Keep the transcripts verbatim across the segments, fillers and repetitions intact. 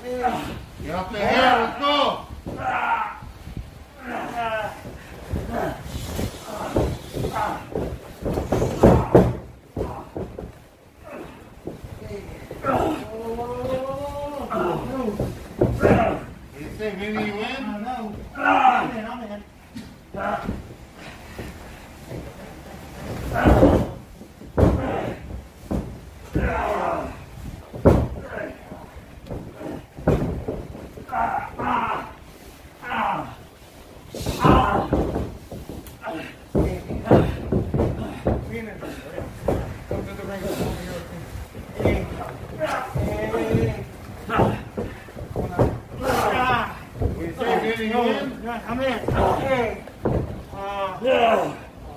Get up the hair, let's go. You say Vinny, you win? I know. I'm in, I'm in. I'm in. Okay. Uh, yeah.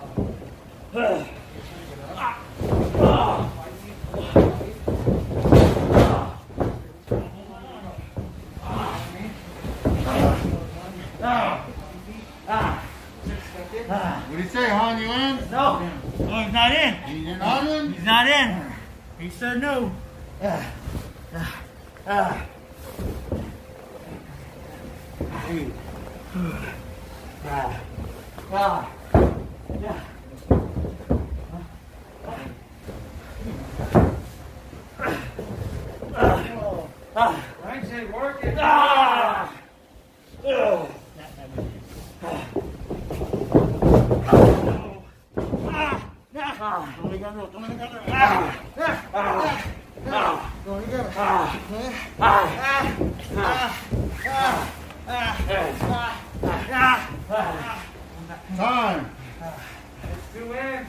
What do you say, hon? You in? No. No, he's not in. He's not in? He's not in. He said no. Uh, uh, uh. Ah. Ah. Yeah. Ah. I said work it. Ah. Oh. Ah. Don't get it. Don't get it. Ah. Ah. Ah. Don't get it. Ah. Ah. Ah. Ah. Ah. Ah. Ah. Time. Let's do it.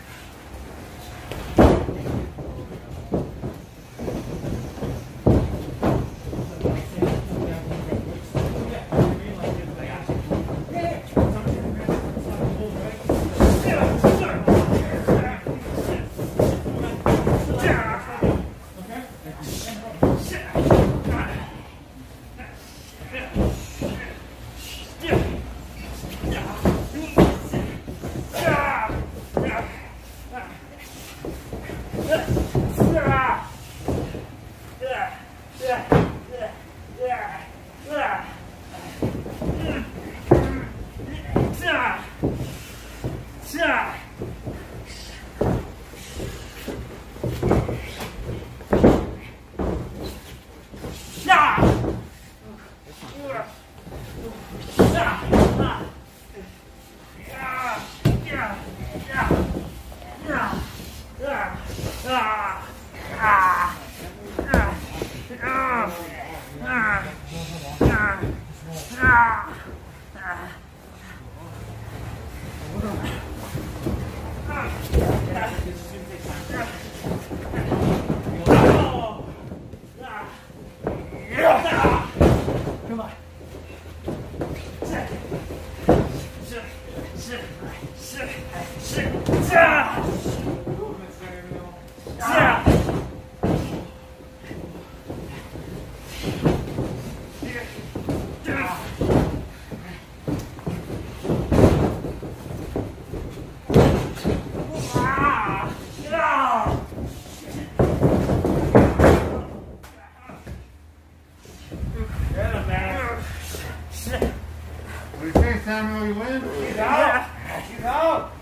Samuel, you win? She's out. She's out.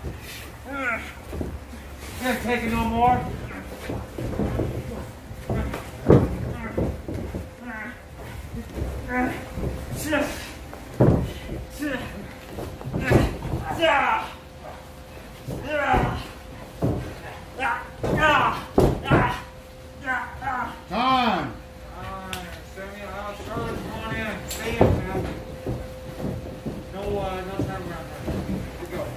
Can't take it no more. Time. Samuel, I'll start. Come on in. Stay in, man. No, uh, no time around there. Here we go.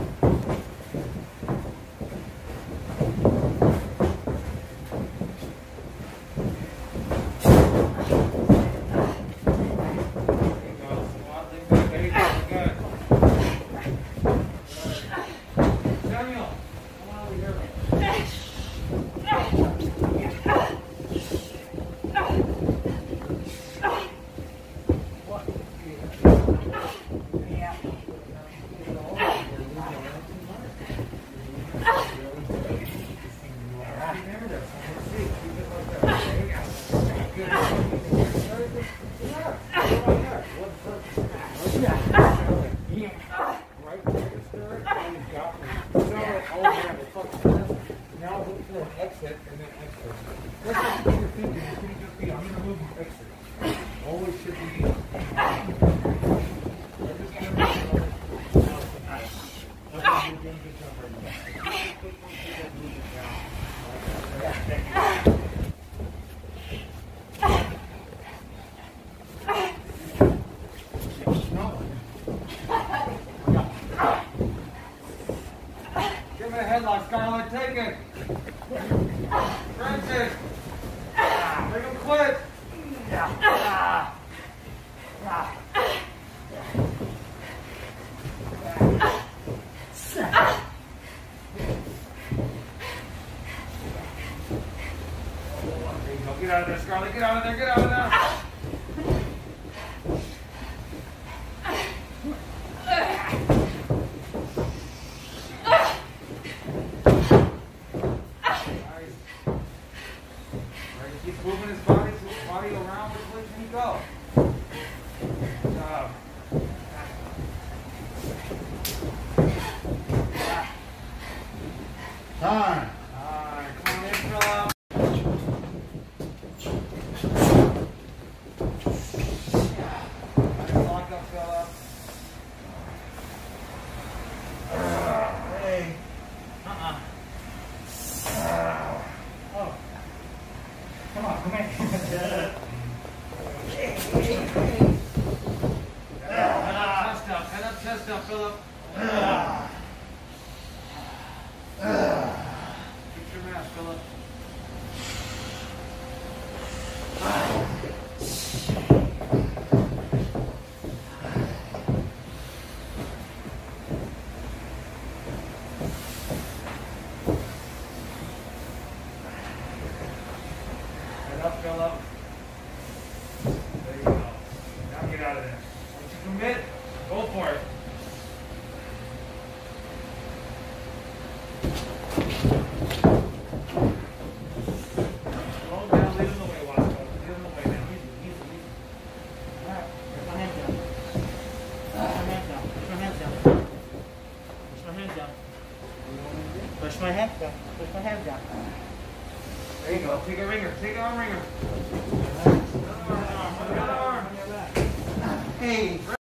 Samuel, come on over here. Oh, yeah, the fucking now look for an exit and then exit. That's what you're thinking. You're thinking just be, I'm going to move and exit. Always should be. Give me a headlock, Scarlett. Take it. Francis. Make him quit. Get out of there, Scarlett. Get out of there. Get out of there. He's moving his body, his body around. Which way can he go? Good job. Time. Alright, come on in, Philip. Nice lock up, Philip. Hey. Uh-uh. Oh. Come on, come in. Hey, hey, hey. Head up, chest up, head up, chest up, Philip. Get your mask, Philip. Head up, Philip. There you go. Now get out of there. Once you commit, go for it. Slow down, lead him the way, Wasco. Lead him the way now. Easy, easy, easy. All right, put my hands down. Put my hands down. Push my hands down. Push my hands down. Push my hands down. Push my hands down. There you go. Take a ringer. Take a ringer. Another arm. Another arm. Hey.